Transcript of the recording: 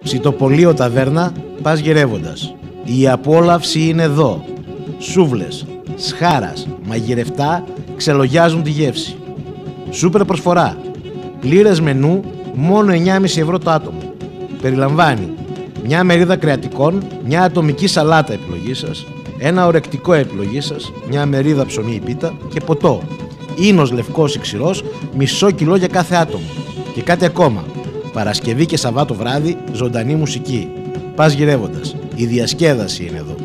Ψητοπολείο ταβέρνα, πας γυρεύοντας. Η απόλαυση είναι εδώ. Σούβλες, σχάρας, μαγειρευτά ξελογιάζουν τη γεύση. Σούπερ προσφορά. Πλήρες μενού, μόνο 9,5 ευρώ το άτομο. Περιλαμβάνει μια μερίδα κρεατικών, μια ατομική σαλάτα επιλογής σας, ένα ορεκτικό επιλογής σας, μια μερίδα ψωμί ή πίτα και ποτό. Ίνος λευκός ή ξηρός, μισό κιλό για κάθε άτομο. Και κάτι ακόμα. Παρασκευή και Σαββάτο βράδυ, ζωντανή μουσική. Πας γυρεύοντας. Η διασκέδαση είναι εδώ.